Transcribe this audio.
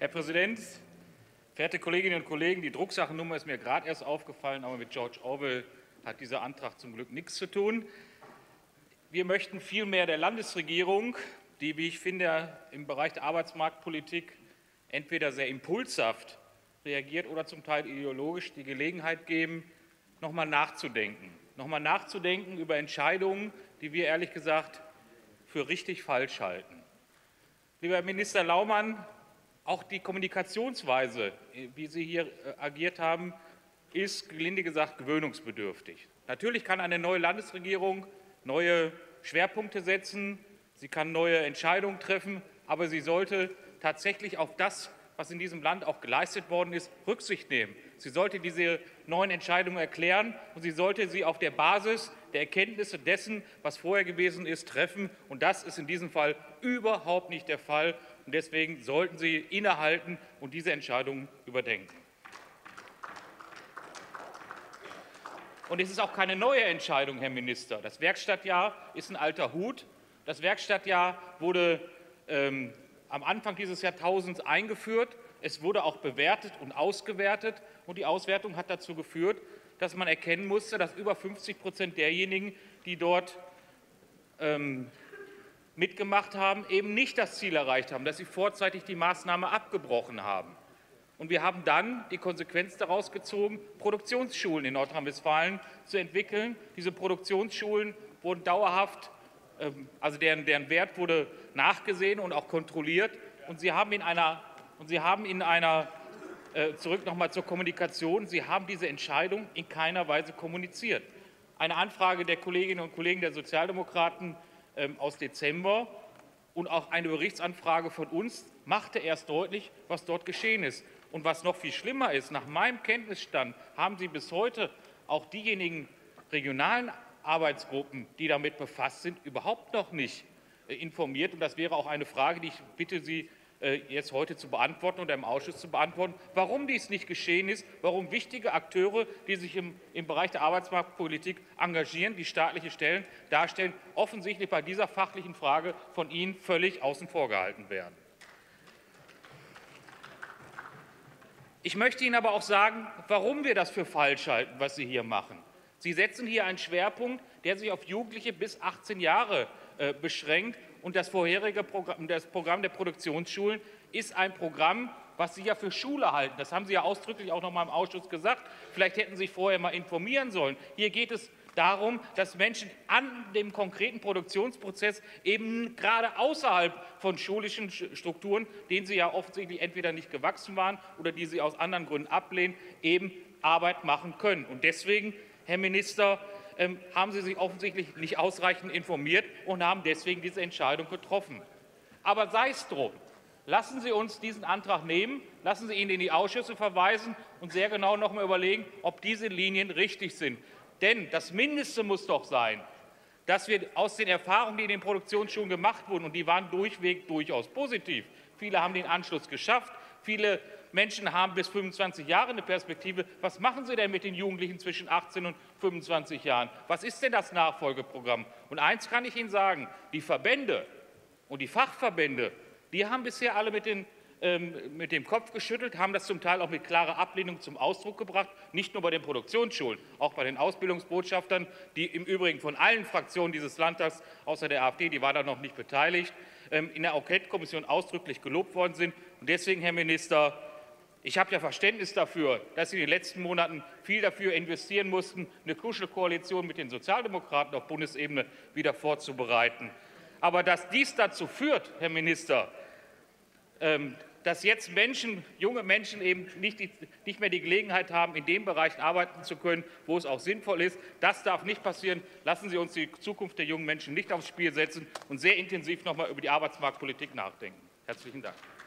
Herr Präsident, verehrte Kolleginnen und Kollegen! Die Drucksachennummer ist mir gerade erst aufgefallen, aber mit George Orwell hat dieser Antrag zum Glück nichts zu tun. Wir möchten vielmehr der Landesregierung, die, wie ich finde, im Bereich der Arbeitsmarktpolitik entweder sehr impulshaft reagiert oder zum Teil ideologisch, die Gelegenheit geben, noch einmal nachzudenken über Entscheidungen, die wir ehrlich gesagt für richtig falsch halten. Lieber Herr Minister Laumann, auch die Kommunikationsweise, wie Sie hier agiert haben, ist gelinde gesagt gewöhnungsbedürftig. Natürlich kann eine neue Landesregierung neue Schwerpunkte setzen, sie kann neue Entscheidungen treffen, aber sie sollte tatsächlich auf das, was in diesem Land auch geleistet worden ist, Rücksicht nehmen. Sie sollte diese neuen Entscheidungen erklären und sie sollte sie auf der Basis der Erkenntnisse dessen, was vorher gewesen ist, treffen. Und das ist in diesem Fall überhaupt nicht der Fall. Und deswegen sollten Sie innehalten und diese Entscheidungen überdenken. Und es ist auch keine neue Entscheidung, Herr Minister. Das Werkstattjahr ist ein alter Hut. Das Werkstattjahr wurde am Anfang dieses Jahrtausends eingeführt. Es wurde auch bewertet und ausgewertet. Und die Auswertung hat dazu geführt, dass man erkennen musste, dass über 50% derjenigen, die dort mitgemacht haben, eben nicht das Ziel erreicht haben, dass sie vorzeitig die Maßnahme abgebrochen haben. Und wir haben dann die Konsequenz daraus gezogen, Produktionsschulen in Nordrhein-Westfalen zu entwickeln. Diese Produktionsschulen wurden dauerhaft, also deren Wert wurde nachgesehen und auch kontrolliert. Und Sie haben zurück nochmal zur Kommunikation, Sie haben diese Entscheidung in keiner Weise kommuniziert. Eine Anfrage der Kolleginnen und Kollegen der Sozialdemokraten aus Dezember und auch eine Berichtsanfrage von uns machte erst deutlich, was dort geschehen ist. Und was noch viel schlimmer ist, nach meinem Kenntnisstand haben Sie bis heute auch diejenigen regionalen Arbeitsgruppen, die damit befasst sind, überhaupt noch nicht informiert. Und das wäre auch eine Frage, die ich bitte Sie jetzt heute zu beantworten oder im Ausschuss zu beantworten, warum dies nicht geschehen ist, warum wichtige Akteure, die sich im Bereich der Arbeitsmarktpolitik engagieren, die staatliche Stellen darstellen, offensichtlich bei dieser fachlichen Frage von Ihnen völlig außen vor gehalten werden. Ich möchte Ihnen aber auch sagen, warum wir das für falsch halten, was Sie hier machen. Sie setzen hier einen Schwerpunkt, der sich auf Jugendliche bis 18 Jahre beschränkt. Und das vorherige Programm, das Programm der Produktionsschulen, ist ein Programm, was Sie ja für Schule halten. Das haben Sie ja ausdrücklich auch noch mal im Ausschuss gesagt. Vielleicht hätten Sie sich vorher mal informieren sollen. Hier geht es darum, dass Menschen an dem konkreten Produktionsprozess eben gerade außerhalb von schulischen Strukturen, denen sie ja offensichtlich entweder nicht gewachsen waren oder die sie aus anderen Gründen ablehnen, eben Arbeit machen können. Und deswegen, Herr Minister, haben Sie sich offensichtlich nicht ausreichend informiert und haben deswegen diese Entscheidung getroffen. Aber sei es drum. Lassen Sie uns diesen Antrag nehmen, lassen Sie ihn in die Ausschüsse verweisen und sehr genau noch einmal überlegen, ob diese Linien richtig sind. Denn das Mindeste muss doch sein, dass wir aus den Erfahrungen, die in den Produktionsschulen gemacht wurden, und die waren durchweg durchaus positiv, viele haben den Anschluss geschafft, viele Menschen haben bis 25 Jahre eine Perspektive. Was machen Sie denn mit den Jugendlichen zwischen 18 und 25 Jahren? Was ist denn das Nachfolgeprogramm? Und eins kann ich Ihnen sagen, die Verbände und die Fachverbände, die haben bisher alle mit dem Kopf geschüttelt, haben das zum Teil auch mit klarer Ablehnung zum Ausdruck gebracht, nicht nur bei den Produktionsschulen, auch bei den Ausbildungsbotschaftern, die im Übrigen von allen Fraktionen dieses Landtags, außer der AfD, die war da noch nicht beteiligt, in der Enquete-Kommission ausdrücklich gelobt worden sind. Und deswegen, Herr Minister, ich habe ja Verständnis dafür, dass Sie in den letzten Monaten viel dafür investieren mussten, eine Kuschelkoalition mit den Sozialdemokraten auf Bundesebene wieder vorzubereiten. Aber dass dies dazu führt, Herr Minister, dass jetzt junge Menschen eben nicht mehr die Gelegenheit haben, in den Bereichen arbeiten zu können, wo es auch sinnvoll ist, das darf nicht passieren. Lassen Sie uns die Zukunft der jungen Menschen nicht aufs Spiel setzen und sehr intensiv noch einmal über die Arbeitsmarktpolitik nachdenken. Herzlichen Dank.